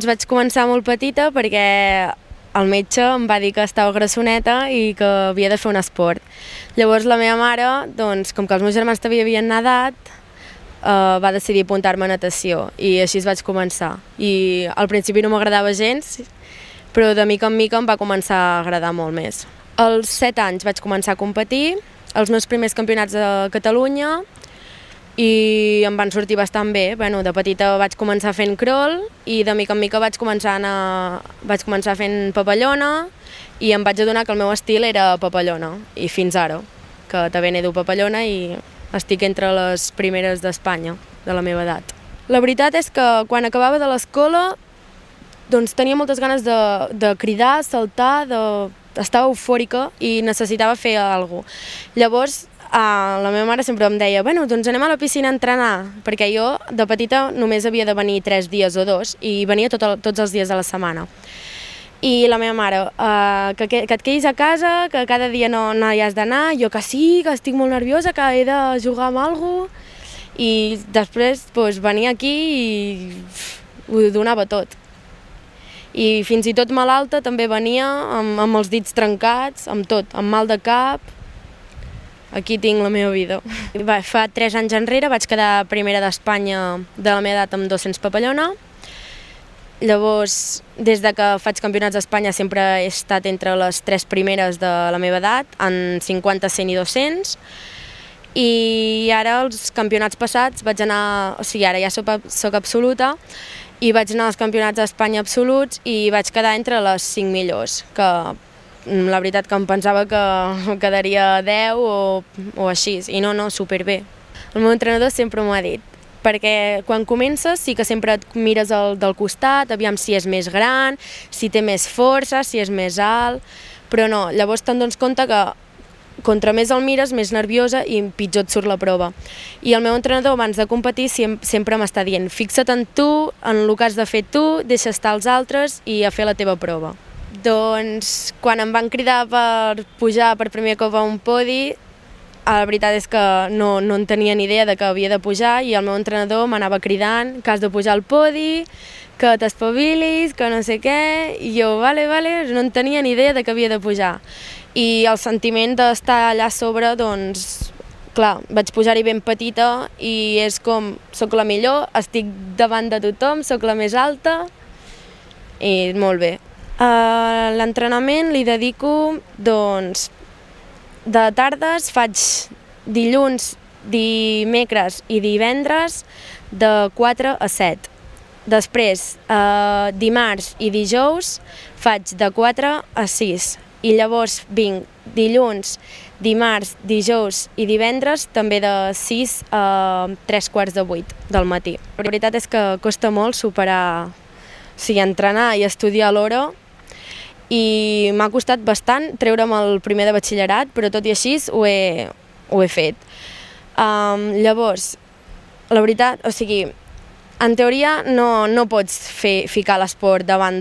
vaig començar molt petita perquè el metge em va dir que estava grassoneta i que havia de fer un esport. Llavors la meva mare, doncs, com que els meus germans també havien nedat, va decidir apuntar-me a natació i així vaig començar. I al principi no m'agradava gens, però de mica en mica em va començar a agradar molt més. Als 7 anys vaig començar a competir, els meus primers campionats de Catalunya, i em van sortir bastant bé. Bueno, de petita vaig començar fent crawl i de mica en mica vaig començar fent papallona i em vaig adonar que el meu estil era papallona i fins ara, que també nedo papallona i estic entre les primeres d'Espanya, de la meva edat. La veritat és que quan acabava de l'escola doncs tenia moltes ganes de cridar, saltar, estava eufòrica i necessitava fer alguna cosa. Llavors, la meva mare sempre em deia, bueno, doncs anem a la piscina a entrenar, perquè jo de petita només havia de venir 3 dies o 2 i venia tots els dies de la setmana. I la meva mare, que et quedis a casa, que cada dia no hi has d'anar, jo que sí, que estic molt nerviosa, que he de jugar amb alguna cosa, i després venia aquí i ho donava tot. I fins i tot malalta també venia amb els dits trencats, amb tot, amb mal de cap. Aquí tinc la meva vida. Fa 3 anys enrere vaig quedar primera d'Espanya de la meva edat amb 200 papallona. Llavors, des de que faig campionats d'Espanya sempre he estat entre les 3 primeres de la meva edat, en 50, 100 i 200. I ara, els campionats passats, vaig anar, o sigui, ara ja soc absoluta, i vaig anar als campionats d'Espanya absoluts i vaig quedar entre les 5 millors, que la veritat que em pensava que quedaria 10 o així, i no, superbé. El meu entrenador sempre m'ho ha dit, perquè quan comences sí que sempre et mires del costat, aviam si és més gran, si té més força, si és més alt, però no, llavors te'n dones compte que contra més el mires, més nerviosa i pitjor et surt la prova. I el meu entrenador abans de competir sempre m'està dient, fixa't en tu, en el que has de fer tu, deixa estar els altres i a fer la teva prova. Doncs quan em van cridar per pujar per primer cop a un podi, la veritat és que no en tenia ni idea de que havia de pujar i el meu entrenador m'anava cridant que has de pujar al podi, que t'espavilis, que no sé què, i jo, vale, no en tenia ni idea de que havia de pujar. I el sentiment d'estar allà a sobre, doncs, clar, vaig pujar-hi ben petita i és com, soc la millor, estic davant de tothom, soc la més alta i molt bé. A l'entrenament li dedico, doncs, de tardes faig dilluns, dimecres i divendres de 4 a 7. Després, dimarts i dijous faig de 4 a 6. I llavors vinc dilluns, dimarts, dijous i divendres també de 6 a 7:45 del matí. La veritat és que costa molt superar, o sigui, entrenar i estudiar alhora, i m'ha costat bastant treure'm el primer de batxillerat, però tot i així ho he fet. Llavors, la veritat, o sigui, en teoria no pots ficar l'esport davant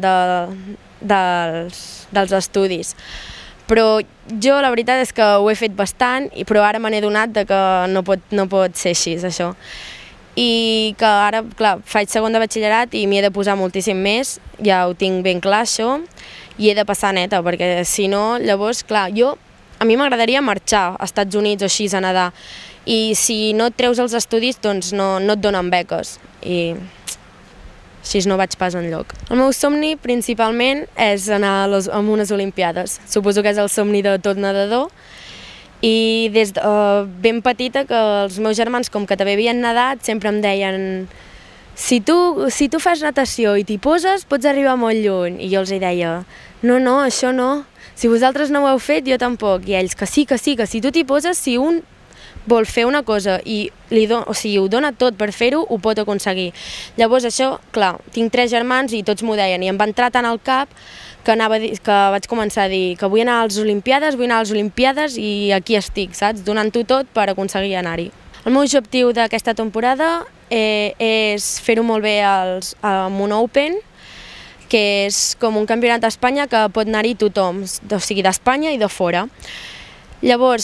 dels estudis, però jo la veritat és que ho he fet bastant, però ara me n'he adonat que no pot ser així, això. I que ara, clar, faig segon de batxillerat i m'hi he de posar moltíssim més, ja ho tinc ben clar això, i he de passar neta, perquè si no, llavors, clar, a mi m'agradaria marxar als Estats Units o així a nedar, i si no et treus els estudis, doncs no et donen beques, i així no vaig pas enlloc. El meu somni principalment és anar a unes Olimpiades, suposo que és el somni de tot nedador, i des de ben petita que els meus germans, com que també havien nedat, sempre em deien si tu fas natació i t'hi poses, pots arribar molt lluny. I jo els deia, no, això no, si vosaltres no ho heu fet, jo tampoc. I ells, que sí, que si tu t'hi poses, si un vol fer una cosa i ho dona tot per fer-ho, ho pot aconseguir. Llavors això, clar, tinc 3 germans i tots m'ho deien, i em va entrar tant al cap que vaig començar a dir que vull anar a les Olimpiades i aquí estic, saps? Donant-ho tot per aconseguir anar-hi. El meu objectiu d'aquesta temporada és fer-ho molt bé amb un Open, que és com un campionat d'Espanya que pot anar-hi tothom, o sigui, d'Espanya i de fora. Llavors,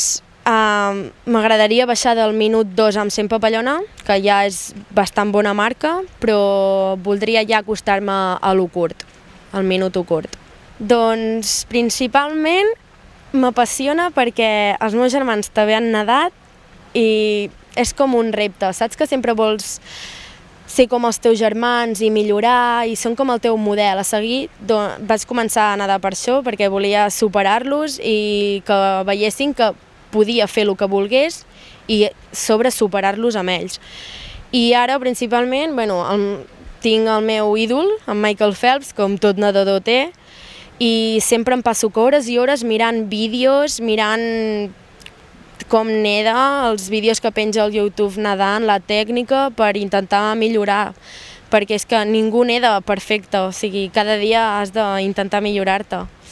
M'agradaria baixar del minut 2 amb 100 papallona, que ja és bastant bona marca, però voldria ja acostar-me a l'1 curt, al minut 1 curt. Doncs principalment m'apassiona perquè els meus germans també han nedat i és com un repte, saps que sempre vols ser com els teus germans i millorar i són com el teu model a seguir. Vaig començar a nedar per això, perquè volia superar-los i que veiessin que podia fer el que volgués i sobre superar-los amb ells. I ara principalment tinc el meu ídol, en Michael Phelps, com tot nedador té, i sempre em passo hores i hores mirant vídeos, mirant com neda, els vídeos que penja al YouTube nedant, la tècnica, per intentar millorar, perquè és que ningú neda perfecte, o sigui, cada dia has d'intentar millorar-te.